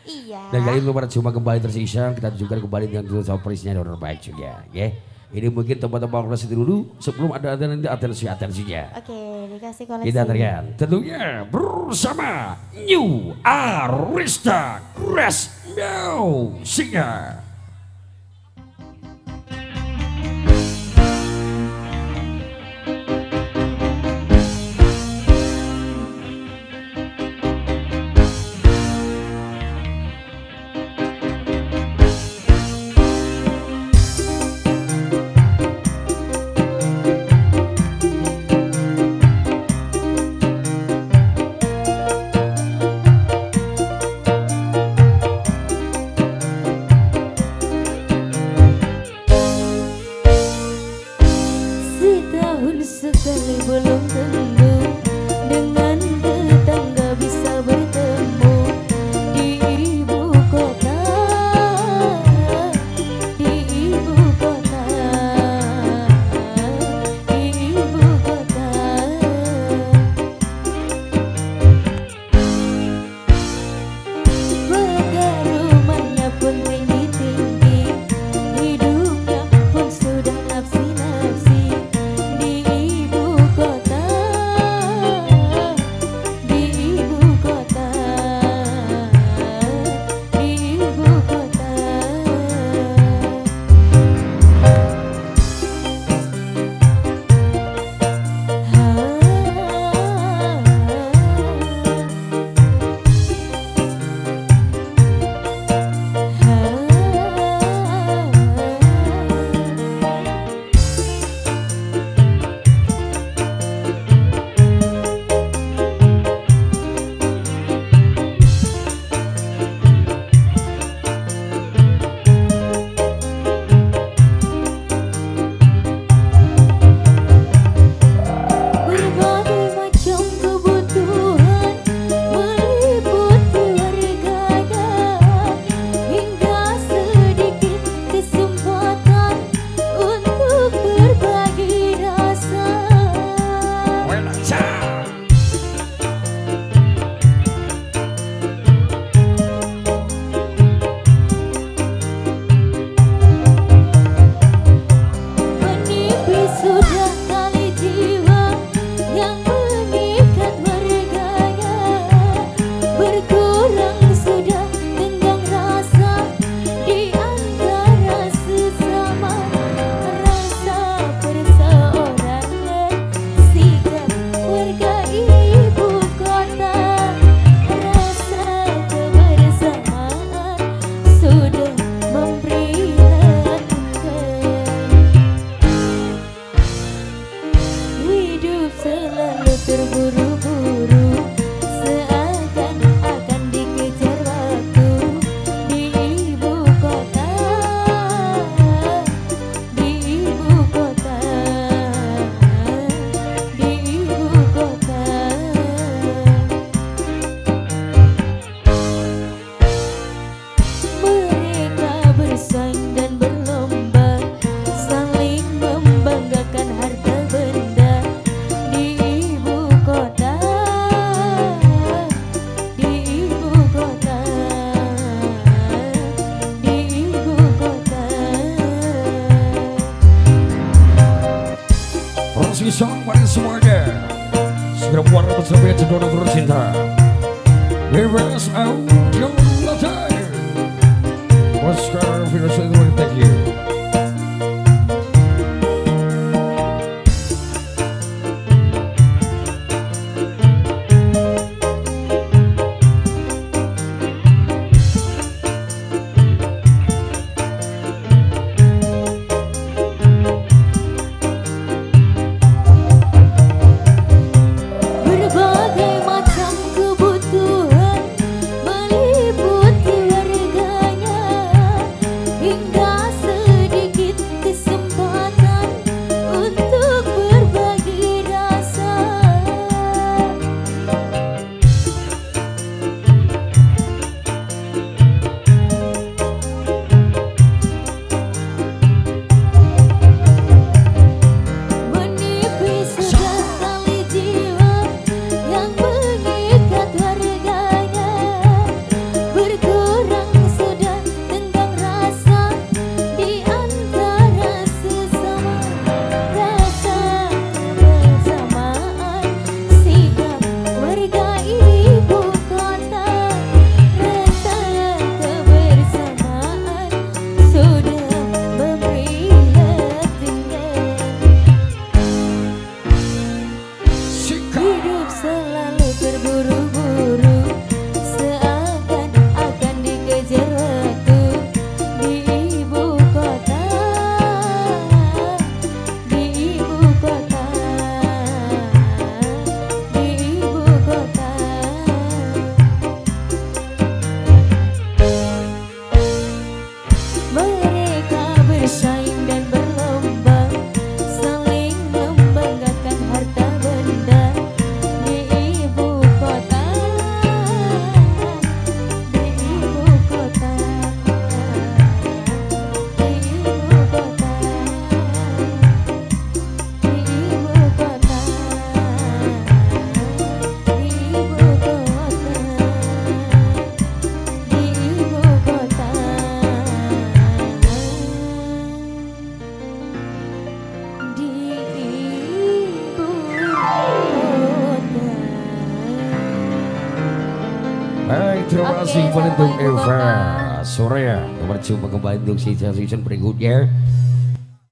Iya. Dan kali ini pada cuma kembali tersisa, kita juga kembali dengan surprise-nya yang terbaik juga. Ya. Ini mungkin tempat-tempat koleksi dulu sebelum ada nanti atensinya. Oke, dikasih koleksi. Kita teriak tentunya bersama New Arista Crash Music. Sekali belum tentu dengan tetangga bisa bertemu di ibu kota, di ibu kota, di ibu kota. Pagar rumahnya pun tinggi-tinggi, hidupnya pun sudah nafsi-nafsi. Terburu-buru seakan-akan dikejar waktu di ibu kota, di ibu kota, di ibu kota. Mereka bersaing dan berlomba, saling membanggakan harta benda. Song pada semuanya segera buat bersama cendona bercinta bebas audio latar Oscar Virus thank you. Hingga Baik, terima Oke, kasih sama untuk Ibu Eva Kota. Soraya. Berjumpa kembali untuk season berikutnya.